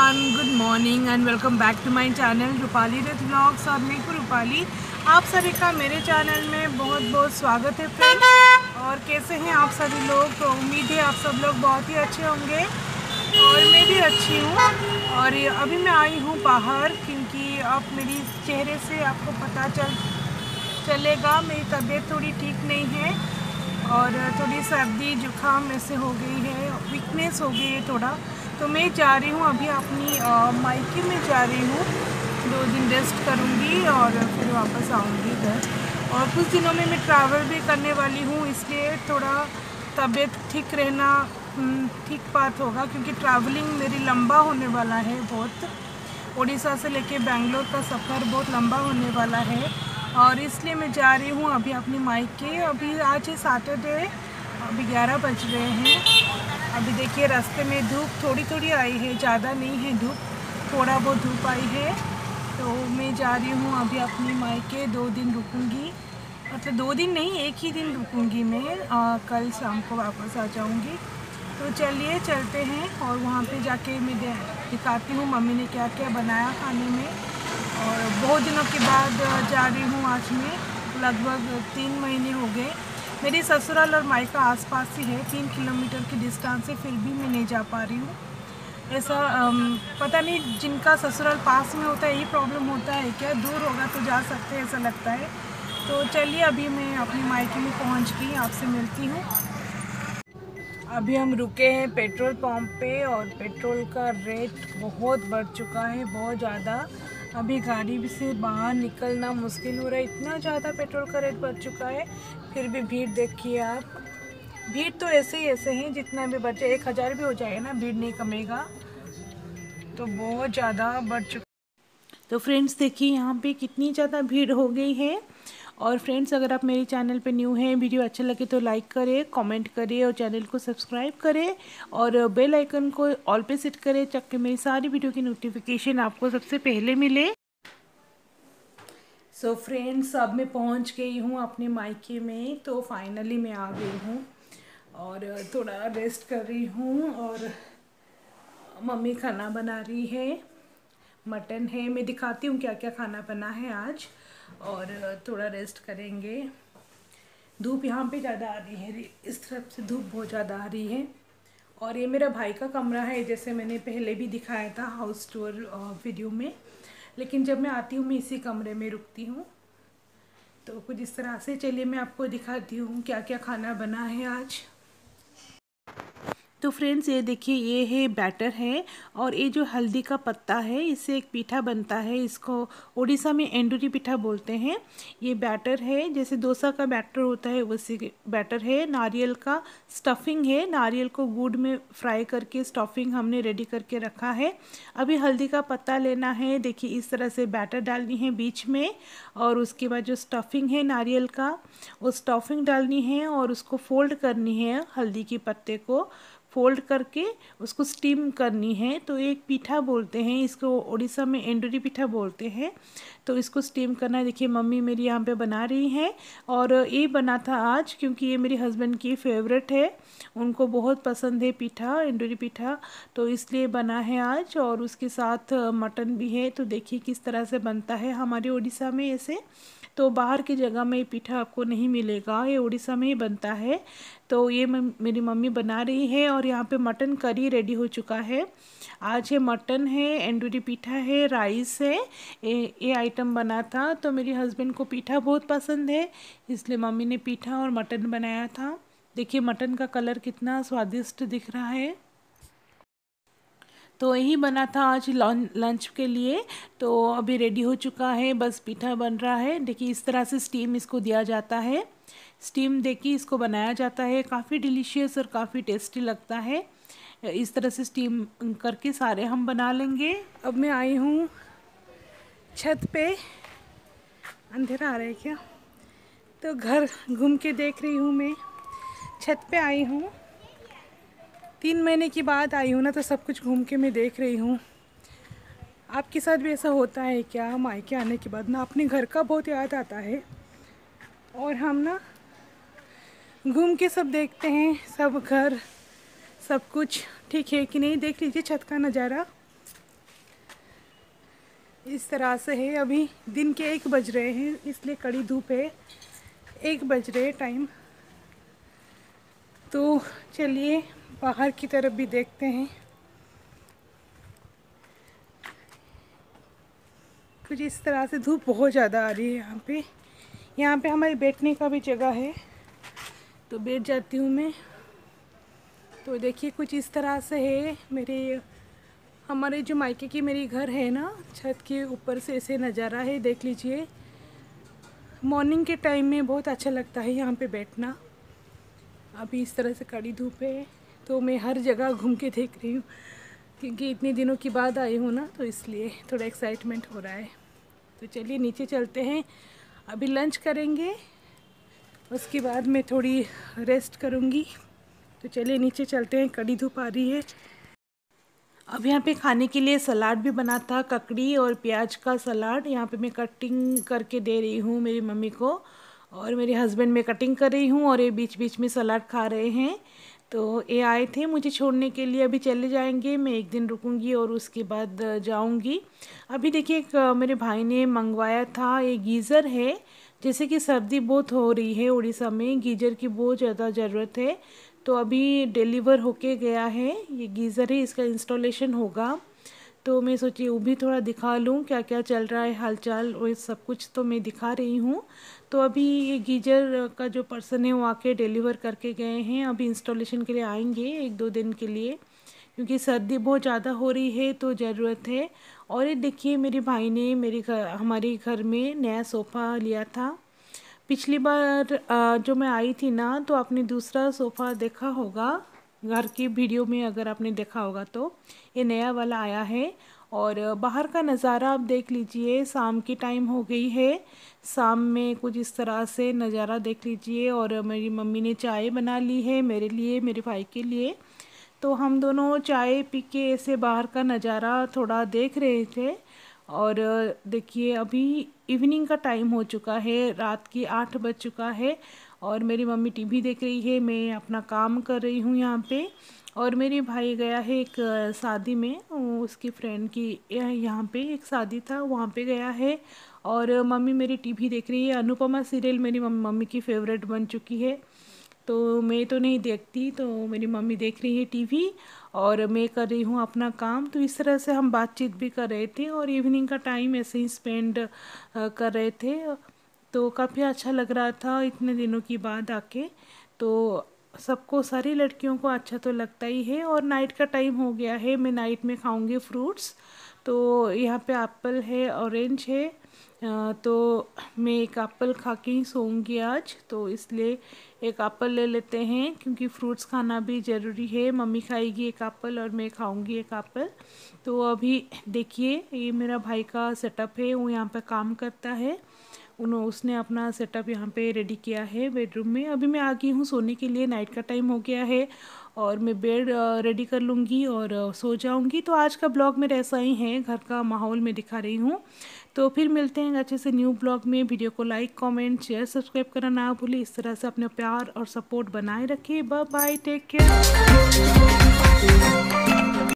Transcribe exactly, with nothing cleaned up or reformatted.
Everyone, good morning and welcome back to my channel Rupali Rath vlogs. और मैं हूँ रूपाली। आप सभी का मेरे चैनल में बहुत बहुत स्वागत है फ्रेंड्स। और कैसे हैं आप सभी लोग? तो उम्मीद है आप सब लोग बहुत ही अच्छे होंगे और मैं भी अच्छी हूँ। और अभी मैं आई हूँ बाहर क्योंकि अब मेरी चेहरे से आपको पता चल चलेगा मेरी तबीयत थोड़ी ठीक नहीं है और थोड़ी सर्दी जुकाम ऐसे हो गई है, वीकनेस हो गई है थोड़ा। तो मैं जा रही हूँ अभी अपनी मायके में जा रही हूँ। दो दिन रेस्ट करूँगी और फिर वापस आऊँगी घर। और कुछ दिनों में मैं ट्रैवल भी करने वाली हूँ, इसलिए थोड़ा तबीयत ठीक रहना ठीक बात होगा क्योंकि ट्रैवलिंग मेरी लंबा होने वाला है बहुत। उड़ीसा से लेके बेंगलोर का सफ़र बहुत लंबा होने वाला है और इसलिए मैं जा रही हूँ अभी अपनी मायके। अभी आज है सैटरडे, अभी ग्यारह बज रहे हैं। अभी देखिए रास्ते में धूप थोड़ी थोड़ी आई है, ज़्यादा नहीं है धूप, थोड़ा बहुत धूप आई है। तो मैं जा रही हूँ अभी अपनी मायके। दो दिन रुकूंगी, मतलब दो दिन नहीं, एक ही दिन रुकूंगी मैं। आ, कल शाम को वापस आ जाऊँगी। तो चलिए चलते हैं और वहाँ पे जाके मैं दिखाती हूँ मम्मी ने क्या क्या बनाया खाने में। और बहुत दिनों के बाद जा रही हूँ आज मैं, लगभग तीन महीने हो गए। मेरी ससुराल और मायका आसपास ही है, तीन किलोमीटर की डिस्टेंस से, फिर भी मैं नहीं जा पा रही हूँ। ऐसा अम, पता नहीं जिनका ससुराल पास में होता है ये प्रॉब्लम होता है क्या, दूर होगा तो जा सकते हैं ऐसा लगता है। तो चलिए अभी मैं अपनी मायके में पहुँच गई, आपसे मिलती हूँ। अभी हम रुके हैं पेट्रोल पंप पे और पेट्रोल का रेट बहुत बढ़ चुका है, बहुत ज़्यादा। अभी गाड़ी से बाहर निकलना मुश्किल हो रहा है, इतना ज़्यादा पेट्रोल का रेट बढ़ चुका है। फिर भी भीड़ देखिए आप, भीड़ तो ऐसे ही ऐसे हैं, जितना भी बचे एक हज़ार भी हो जाए ना भीड़ नहीं कमेगा। तो बहुत ज़्यादा बढ़ चुका। तो फ्रेंड्स देखिए यहाँ पे कितनी ज़्यादा भीड़ हो गई है। और फ्रेंड्स अगर आप मेरे चैनल पे न्यू हैं, वीडियो अच्छा लगे तो लाइक करें, कमेंट करें और चैनल को सब्सक्राइब करें और बेल आइकन को ऑल पे सेट करें ताकि मेरी सारी वीडियो की नोटिफिकेशन आपको सबसे पहले मिले। सो so फ्रेंड्स अब मैं पहुंच गई हूँ अपने मायके में। तो फाइनली मैं आ गई हूँ और थोड़ा रेस्ट कर रही हूँ। और मम्मी खाना बना रही है, मटन है। मैं दिखाती हूँ क्या क्या खाना बना है आज। और थोड़ा रेस्ट करेंगे। धूप यहाँ पे ज़्यादा आ रही है, इस तरफ से धूप बहुत ज़्यादा आ रही है। और ये मेरा भाई का कमरा है, जैसे मैंने पहले भी दिखाया था हाउस टूर वीडियो में। लेकिन जब मैं आती हूँ मैं इसी कमरे में रुकती हूँ। तो कुछ इस तरह से, चलिए मैं आपको दिखाती हूँ क्या क्या खाना बना है आज। तो फ्रेंड्स ये देखिए, ये है बैटर है और ये जो हल्दी का पत्ता है इससे एक पीठा बनता है, इसको उड़ीसा में एंडुरी पीठा बोलते हैं। ये बैटर है, जैसे डोसा का बैटर होता है वैसे बैटर है। नारियल का स्टफिंग है, नारियल को गुड़ में फ्राई करके स्टफिंग हमने रेडी करके रखा है। अभी हल्दी का पत्ता लेना है, देखिए इस तरह से बैटर डालनी है बीच में। और उसके बाद जो स्टफिंग है नारियल का, वो स्टफिंग डालनी है और उसको फोल्ड करनी है, हल्दी के पत्ते को फोल्ड करके उसको स्टीम करनी है। तो एक पीठा बोलते हैं इसको, उड़ीसा में एंडुरी पीठा बोलते हैं। तो इसको स्टीम करना है। देखिए मम्मी मेरी यहाँ पे बना रही हैं और ये बना था आज क्योंकि ये मेरे हस्बैंड की फेवरेट है, उनको बहुत पसंद है पीठा, एंडुरी पीठा, तो इसलिए बना है आज। और उसके साथ मटन भी है। तो देखिए किस तरह से बनता है हमारे उड़ीसा में ऐसे। तो बाहर की जगह में ये पीठा आपको नहीं मिलेगा, ये उड़ीसा में ही बनता है। तो ये मेरी मम्मी बना रही है। और यहाँ पे मटन करी रेडी हो चुका है। आज है मटन है, एंडुरी पीठा है, राइस है, ये ये आइटम बना था। तो मेरे हस्बैंड को पीठा बहुत पसंद है, इसलिए मम्मी ने पीठा और मटन बनाया था। देखिए मटन का कलर कितना स्वादिष्ट दिख रहा है। तो यही बना था आज लंच के लिए। तो अभी रेडी हो चुका है, बस पीठा बन रहा है। देखिए इस तरह से स्टीम इसको दिया जाता है, स्टीम देके इसको बनाया जाता है। काफ़ी डिलीशियस और काफ़ी टेस्टी लगता है। इस तरह से स्टीम करके सारे हम बना लेंगे। अब मैं आई हूँ छत पे, अंधेरा आ रहा है क्या? तो घर घूम के देख रही हूँ मैं, छत पे आई हूँ। तीन महीने की बाद आई हूँ ना, तो सब कुछ घूम के मैं देख रही हूँ। आपके साथ भी ऐसा होता है क्या? मायके आने के बाद ना अपने घर का बहुत याद आता है और हम ना घूम के सब देखते हैं, सब घर सब कुछ ठीक है कि नहीं। देख लीजिए छत का नज़ारा, इस तरह से है। अभी दिन के एक बज रहे हैं, इसलिए कड़ी धूप है, एक बज रहे टाइम। तो चलिए बाहर की तरफ भी देखते हैं। कुछ इस तरह से धूप बहुत ज़्यादा आ रही है यहाँ पे। यहाँ पे हमारे बैठने का भी जगह है, तो बैठ जाती हूँ मैं। तो देखिए कुछ इस तरह से है। मेरे हमारे जो मायके की मेरी घर है ना, छत के ऊपर से ऐसे नज़ारा है, देख लीजिए। मॉर्निंग के टाइम में बहुत अच्छा लगता है यहाँ पे बैठना। अभी इस तरह से कड़ी धूप है, तो मैं हर जगह घूम के देख रही हूँ, क्योंकि इतने दिनों के बाद आई हूँ ना, तो इसलिए थोड़ा एक्साइटमेंट हो रहा है। तो चलिए नीचे चलते हैं, अभी लंच करेंगे, उसके बाद मैं थोड़ी रेस्ट करूँगी। तो चलिए नीचे चलते हैं, कड़ी धूप आ रही है। अब यहाँ पे खाने के लिए सलाद भी बना था, ककड़ी और प्याज का सलाद। यहाँ पे मैं कटिंग करके दे रही हूँ मेरी मम्मी को, और मेरे हस्बैंड में कटिंग कर रही हूँ, और ये बीच बीच में सलाद खा रहे हैं। तो ये आए थे मुझे छोड़ने के लिए, अभी चले जाएंगे। मैं एक दिन रुकूंगी और उसके बाद जाऊंगी। अभी देखिए एक मेरे भाई ने मंगवाया था, ये गीज़र है। जैसे कि सर्दी बहुत हो रही है उड़ीसा में, गीज़र की बहुत ज़्यादा ज़रूरत है। तो अभी डिलीवर होके गया है, ये गीज़र है, इसका इंस्टॉलेशन होगा। तो मैं सोची वो भी थोड़ा दिखा लूँ क्या क्या चल रहा है, हालचाल और सब कुछ तो मैं दिखा रही हूँ। तो अभी ये गीज़र का जो पर्सन है वो आके डिलीवर करके गए हैं। अभी इंस्टॉलेशन के लिए आएंगे एक दो दिन के लिए, क्योंकि सर्दी बहुत ज़्यादा हो रही है तो ज़रूरत है। और ये देखिए मेरे भाई ने मेरे घर हमारे घर में नया सोफ़ा लिया था। पिछली बार जो मैं आई थी ना, तो आपने दूसरा सोफ़ा देखा होगा घर की वीडियो में, अगर आपने देखा होगा तो। ये नया वाला आया है। और बाहर का नज़ारा आप देख लीजिए, शाम की टाइम हो गई है, शाम में कुछ इस तरह से नज़ारा देख लीजिए। और मेरी मम्मी ने चाय बना ली है मेरे लिए, मेरे भाई के लिए। तो हम दोनों चाय पी के ऐसे बाहर का नज़ारा थोड़ा देख रहे थे। और देखिए अभी इवनिंग का टाइम हो चुका है, रात की आठ बज चुका है, और मेरी मम्मी टीवी देख रही है, मैं अपना काम कर रही हूँ यहाँ पे। और मेरे भाई गया है एक शादी में, उसकी फ्रेंड की यहाँ पे एक शादी था, वहाँ पे गया है। और मम्मी मेरी टीवी देख रही है। अनुपमा सीरियल मेरी मम्मी की फेवरेट बन चुकी है, तो मैं तो नहीं देखती, तो मेरी मम्मी देख रही है टीवी और मैं कर रही हूँ अपना काम। तो इस तरह से हम बातचीत भी कर रहे थे और इवनिंग का टाइम ऐसे ही स्पेंड कर रहे थे। तो काफ़ी अच्छा लग रहा था इतने दिनों की बाद आके। तो सबको, सारी लड़कियों को अच्छा तो लगता ही है। और नाइट का टाइम हो गया है, मैं नाइट में खाऊंगी फ्रूट्स। तो यहाँ पे एप्पल है, ऑरेंज है, तो मैं एक एप्पल खा के ही सोऊंगी आज। तो इसलिए एक एप्पल ले लेते हैं, क्योंकि फ्रूट्स खाना भी ज़रूरी है। मम्मी खाएगी एक एप्पल और मैं खाऊंगी एक एप्पल। तो अभी देखिए ये मेरा भाई का सेटअप है, वो यहाँ पे काम करता है। उन्होंने उसने अपना सेटअप यहाँ पे रेडी किया है बेडरूम में। अभी मैं आ गई हूँ सोने के लिए, नाइट का टाइम हो गया है और मैं बेड रेडी कर लूँगी और सो जाऊँगी। तो आज का ब्लॉग मेरा ऐसा ही है, घर का माहौल मैं दिखा रही हूँ। तो फिर मिलते हैं अच्छे से न्यू ब्लॉग में। वीडियो को लाइक, कमेंट, शेयर, सब्सक्राइब करना ना भूलिए। इस तरह से अपने प्यार और सपोर्ट बनाए रखिए। Bye bye, take care.